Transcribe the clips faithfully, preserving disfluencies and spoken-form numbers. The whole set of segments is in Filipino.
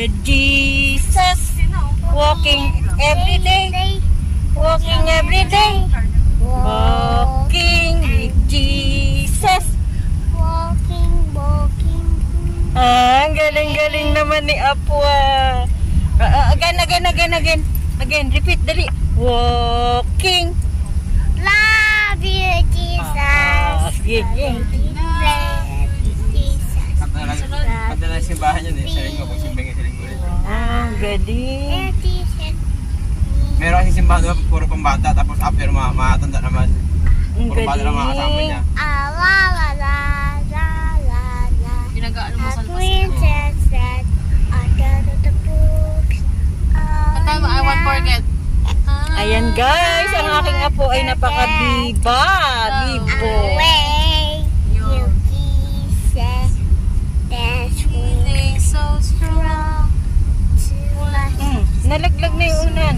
with Jesus. Walking every day. Walking every day. Walking with Jesus. Walking, walking. Ah, ang galing-galing naman ni Apua. Uh, again, again, again, again. Again, repeat, dali. Walking. Love you, Jesus. Ah, sige. Pagdala sa simbahan yun eh, sa linggo, kung simbang sa linggo ulit. Ah, galing. Meron kasi simbahan doon, puro pambata, tapos after mga matanda naman. Ang Puro bata lang mga kasama galing. niya. Ah, la la la la la la. Ginagaan mo A sa princess read under the books. Kanta mo, I won't forget. Ayan guys, ang aking apo ay napaka-biba. Bibo. Away, you kisses. That's Feeling so strong. to us. Hmm, nalaglag na yung unan.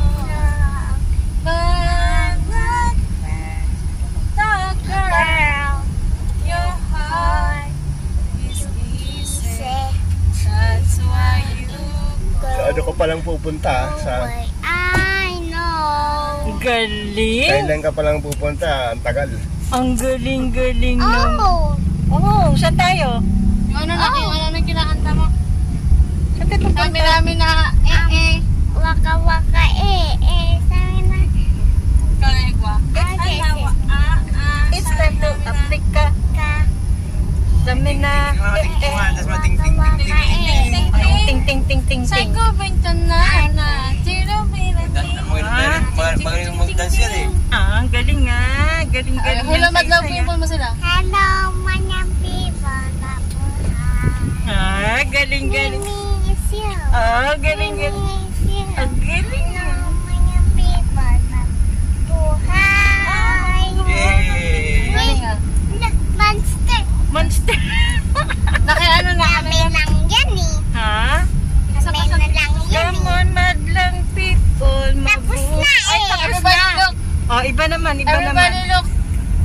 But not the girl. Girl, Your heart is easy. That's why you Ano ka palang pupunta? Sa boy, I know. Galing. Thailand ka palang pupunta. Ang tagal. Ang galing-galing naman. Oh, Oo, saan tayo? Yung ano na, yung ano na kinakanta mo. Saan tayo pupunta? Sabi namin na, eh, eh. waka waka eh eh. Sabi na. Kalegwa. Okay, sis. Ah, ah. It's time to Africa. Ka, Dami na. Mga Eh, eh. ting-tingan, tapos mga ting-ting, waka ting-ting, eh. ting-ting. Ting, ting, ting, ting, Sa ting. ko benta na na. Tiro Dan- magaling- magaling- Magaling mag-dance yan eh. Ah, ang galing nga. Galing-galing. Hula yan, madlaw Saysay, people mo sila. Hello, manyang people. Tapuhan. ah. Ah, galing-galing. Miss you. Ah, galing-galing. Miss you. Ang galing. Hello, manyang people. Tapuhan. Yay! Galing nga. Monster. Monster. Naki ano na kami. Kami lang yan eh. Ha? Kami na lang yan Come eh. on, madlang people. Tapos Mabu- na Ay, eh. tapos Everybody na. look. Oh, iba naman, iba Everybody naman. look.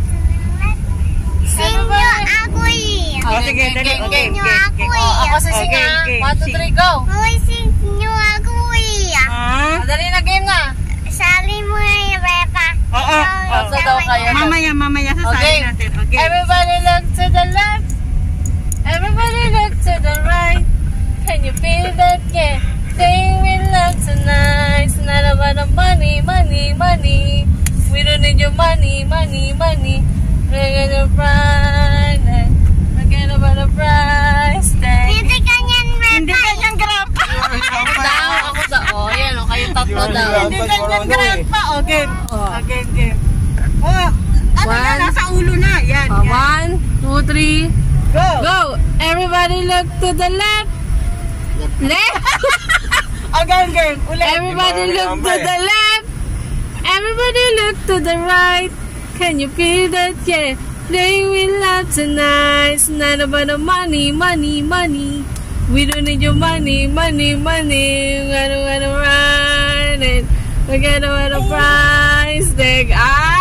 Sing nyo ako eh. Oh, sige, Game, dali. game, Okay, game. okay, okay. Oh, Ako sa Okay, singa. game, One, two, sing. three, go. Hoy, sing nyo ako eh. Ha? Madali na game na. Sali mo eh, Rebecca. Oo, oo. Tatlo daw kayo. Mamaya, mamaya Okay. sasayin natin. Okay. Everybody look to the left. Everybody look to the right. Can you feel that? Yeah. Staying with love tonight. It's not about the money, money, money. We don't need your money, money, money. We're gonna ride it. Forget about the price tag. Hindi kanyan, Hindi Rebecca. kanyang grandpa. Ako daw, ako daw. Oh, yan o. Kayo tatlo daw. Hindi kanyang grandpa. Oh, game. Oh. Oh, game, game. Oh, ano na, One. nasa ulo na. Yan, Oh, yan. one, two, three, Go. go! Everybody look to the left. Left. Oh, game, game. Ulit. Everybody look to the left. Everybody look to the right. Can you feel that? Yeah. Playing with love tonight. It's not about the money, money, money. We don't need your money, money, money. We gotta, gotta ride it. We gotta, gotta price tag. Ah!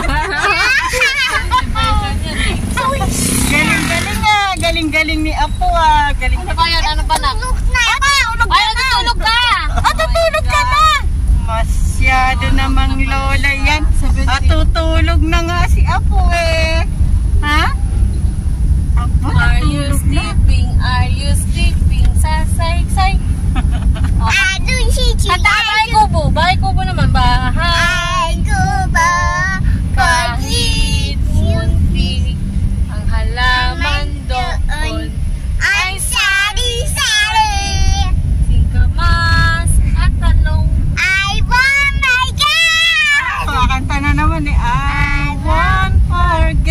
Galing-galing nga. Galing-galing ni Apo ah. Galing. Ano ba yan? Ano ba na? Tulog na. Ay, natutulog ka! Ah, tutulog ka na. Masyado namang lola yan. Ah, tutulog na nga si Apo eh. Ha? Apo, Are you tutulog na. sleeping? Are you sleeping? Sasay-say. Ah, dun si Chia. Kanta bahay kubo. Bahay kubo naman. Bahay Ay, kuba. kahit munti. Ang halaman doon Ay, sari-sari. singkamas at talong. Ay, oh my God! Kakanta na naman eh. I won't forget.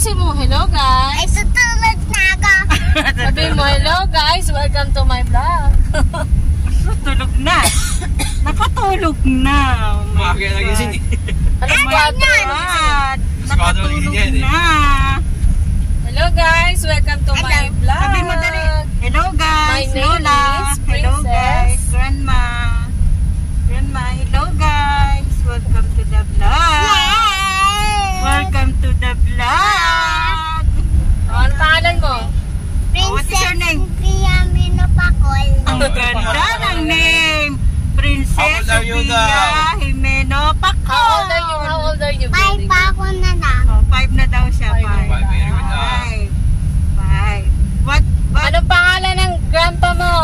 Ayusin mo, hello Ay, guys. tutulog na ako. Sabi mo, hello guys, welcome to my vlog. Tulog na. Nakatulog na. Oh my Mga kaya God. nagising eh. Alas Oh my kwatro. God. Sigurado Nakatulog nagising yan eh. na. Hello guys, welcome to my vlog. Sabi mo dali. Hello guys, My name Lola. is Hello Princess. guys, Grandma. Grandma, hello guys. Welcome to the vlog. Welcome to the vlog. Oh, ano pangalan mo? What is your name? Sophia Minopakol. Ang ganda ng name. Princess How old are you Sophia now? Jimeno Pacol. How old are you? How old are you? Five baby? pa ako na lang. Oh, five na daw siya. Five. Five. Five, very good na. Five. Five. What? What? Anong pangalan ng grandpa mo?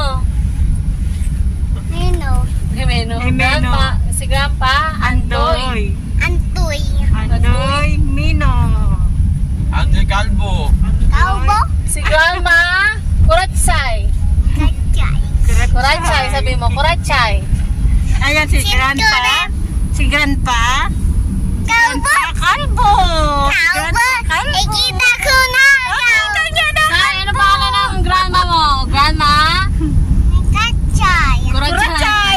Nino. Jimeno. Jimeno. Grandpa, si grandpa, Andoy. Andoy. Antoy. Andoy Mino. Andre Calvo. Kaubo. Si grandma, Kuratsay. Kachay. Kuratsay, sabi mo, Kuratsay. Ayan si Si Grandpa. Dorem. Si Grandpa. Kaubo. Grandpa Calvo. Kaubo. Grandpa Calvo. Ikita ko na. Kita niya na. Say, ano pangalan ng grandma mo? Grandma? Kachay. Kuratsay.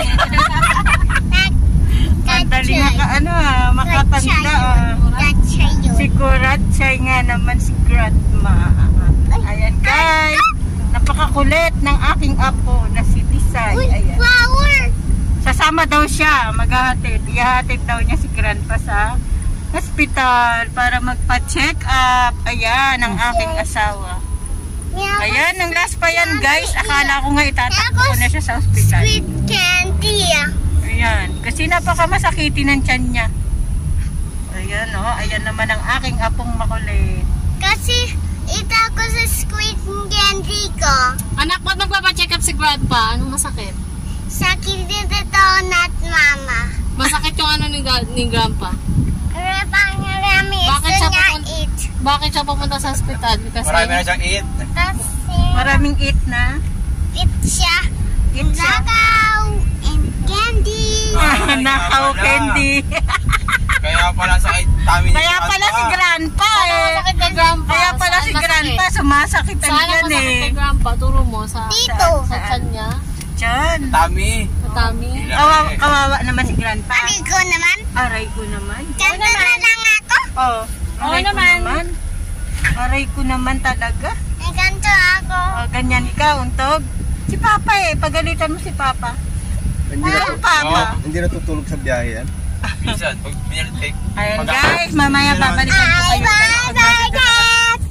Ang dali nga ka, ano ah, makatanda ah. Kachay yun. Si Kuratsay nga naman si Grandma. Ayan guys. Napakakulit ng aking apo na si Tisay. Uy, Ayan. flower. Sasama daw siya, maghahatid. Ihahatid daw niya si Grandpa sa hospital para magpa-check up. Ayan, ang aking asawa. Ayan, ang last pa yan guys. Akala ko nga itatakbo ko na siya sa hospital. Sweet candy. Ayan, kasi napakamasakitin ng tiyan niya. Ayan o, ayan naman ang aking apong makulit. Kasi ito ako sa sweet candy ko. Anak, ba't magpapacheck up si grandpa? Anong masakit? Sakit dito donut, mama. Masakit yung ano ni, ga- ni grandpa? Rapang rami Bakit gusto siya niya papun- eat. Bakit siya pupunta sa hospital? Kasi Marami na siyang eat. Kasi Maraming eat na. eat siya. Eat siya. Lagaw and candy. Ah, Nakaw kaya pala. candy. Kaya pala sa tummy ni Kaya pala si Grandpa Ano eh. masakit kay grandpa? Kaya pala Saan si masakit? Grandpa, sumasakitan Saan ang yan masakit eh. kay grandpa? Turo mo sa, Dito. sa chan niya? Diyan. Tummy. Sa tummy? Kawawa, kawawa naman si Grandpa. Sabi ko naman, Aray ko naman. ganda na lang ako. Oh, Oo aray ko naman. naman. Aray ko naman talaga. May ganito ako. Oh, ganyan ikaw, untog. Si Papa eh, pagalitan mo si Papa. Hindi na, Ano Papa? hindi natutulog sa biyahe yan. Minsan, pag pinalit kay... Ayan guys, mamaya babalikan ko kayo. Bye, bye, guys.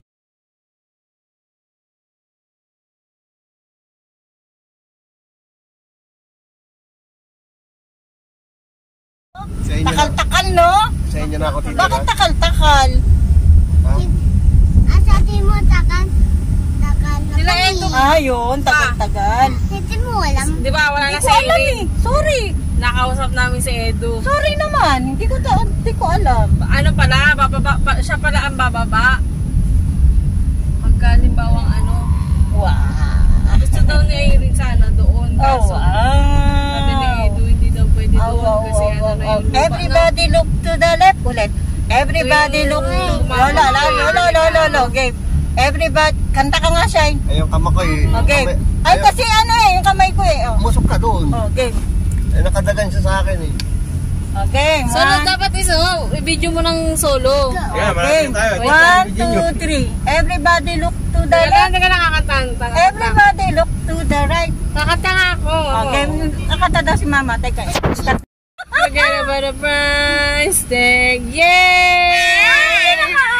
Sa inyo na, Takal-takal no? sa inyo na ako titira. Bakit takal-takal? Ha? Asabi mo, takan. Takan na Sila kami. ito. Ah, yun, tagal-tagal. Hindi mo alam. Di ba, wala Hindi na ko si alam Erin. eh. Sorry. Nakausap namin si Edu. Sorry naman. Hindi ko, ta- hindi ko alam. Ano pala, bababa, pa, siya pala ang bababa. Pagkalimbawang ano, Wow. gusto daw ni Erin sana doon. Oh, Kaso, sabi ni wow. Edu, hindi daw pwede Oh, doon wow, kasi wow, ano wow, na wow. yung lupa Everybody look to the left ulit. Everybody look to... Lola, lola, lola, lola, lola. Game. Everybody... Kanta ka nga, Shine. Ay, yung kama ko eh. Okay. Kamay- Ay, kasi ano eh, yung kamay ko eh. Oh, Umusok ka doon. oh game. Eh, nakadagan siya sa akin eh. Okay. na. Solo One, dapat iso, i-video mo ng solo. Kaya, okay. marami tayo. One, two, three. Everybody look to the Teka lang, left. teka lang, kakanta. Everybody look to the right. Kakanta nga ako. Okay. Nakata daw si Mama. Teka. Start. Forget about the price tag. Yay!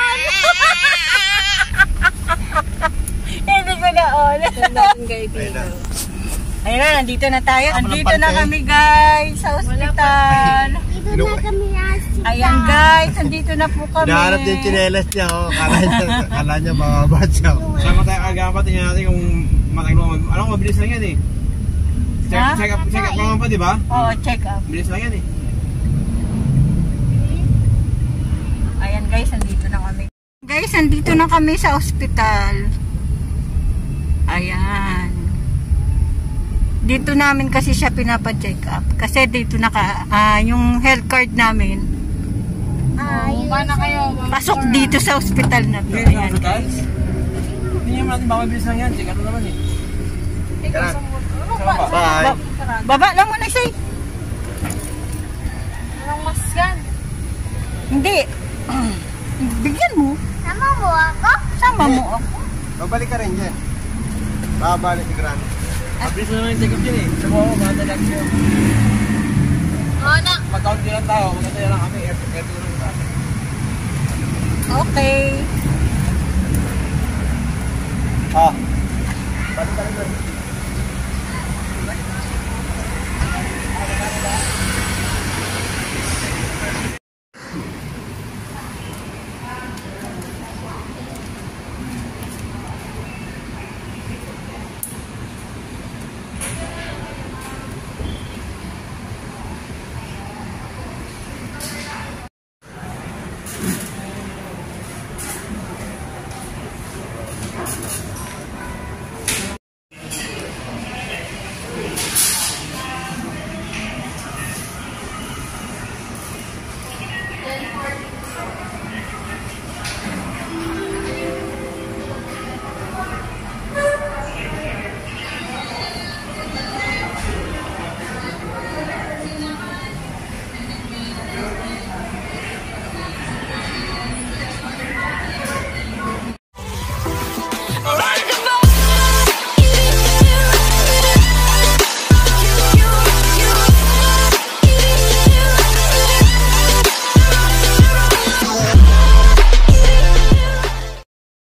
Hindi ko na on. Tandatin kay Tito. Ayun na, nandito na tayo. Ako ng Nandito na pante. kami guys sa ospital. Dito na kami nasa. Ayan guys, nandito na po kami. Hinahanap niya yung tsinelas niya. Oh. Kala niya, kala niya bababa siya. Oh. Sama tayo agapan, tingnan natin kung mataglo. Alam ko, mabilis lang yan eh. Check, Ha? check up, check up naman pa, di ba? Oo, check up. Bilis lang yan eh. Ayan guys, nandito na kami. Guys, nandito na kami sa ospital. Ayan. Dito namin kasi siya pinapa-check up. Kasi dito naka, ah, yung health card namin. Bumaba na kayo. Pasok dito sa ospital na to. Hindi, Ayan, sa guys. Hindi naman natin baka bilis lang yan. Check ano naman eh. Ikaw sa motor. Ano Sa ba? baba. Bye. Ba- baba lang muna siya. Walang mas yan. Hindi. Bigyan mo. Sama mo ako? Sama mo ako. Babalik ka rin dyan. Babalik si Gran. Mabilis na naman yung check up dyan eh. Sa baba, maganda lang siya. Oo na. Mag-count lang tayo. Maganda lang kami. Air air to lang tayo. Okay. Ah,